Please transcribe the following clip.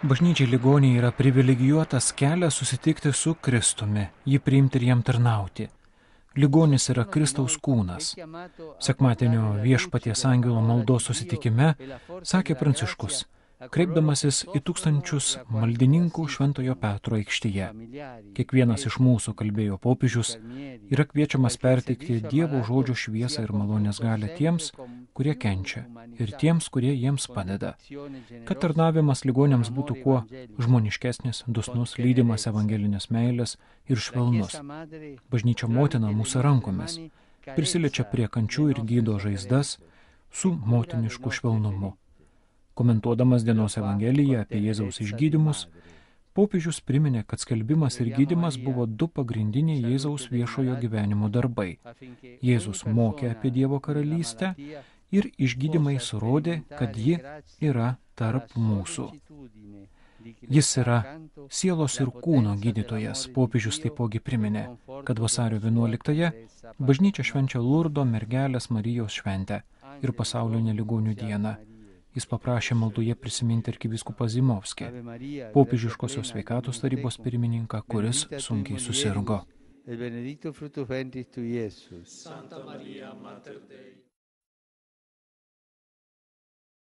Bažnyčiai ligoniai yra privilegijuotas kelias susitikti su Kristumi, jį priimti ir jam tarnauti. Ligonis yra Kristaus kūnas. Sekmadienio viešpaties angelo maldos susitikime sakė Pranciškus, kreipdamasis į tūkstančius maldininkų Šventojo Petro aikštėje. Kiekvienas iš mūsų, kalbėjo popiežius, yra kviečiamas perteikti Dievo žodžio šviesą ir malonės galią tiems, kurie kenčia, ir tiems, kurie jiems padeda. Kad tarnavimas ligoniams būtų kuo žmoniškesnis, dosnus, lydimas evangelinės meilės ir švelnus. Bažnyčia motina mūsų rankomis prisiliečia prie kančių ir gydo žaizdas su motinišku švelnumu. Komentuodamas dienos Evangeliją apie Jėzaus išgydymus, popiežius priminė, kad skelbimas ir gydymas buvo du pagrindiniai Jėzaus viešojo gyvenimo darbai. Jėzus mokė apie Dievo karalystę ir išgydymai surodė, kad ji yra tarp mūsų. Jis yra sielos ir kūno gydytojas. Popiežius taipogi priminė, kad vasario 11-ąją bažnyčia švenčia Lurdo mergelės Marijos šventę ir pasaulinę ligonių dieną. Jis paprašė maldoje prisiminti arkivyskupą Zimovskį, popiežiškosios sveikatos tarybos pirmininką, kuris sunkiai susirgo. Benedictus fructus ventris tui, Iesus. Santa Maria, Mater Dei.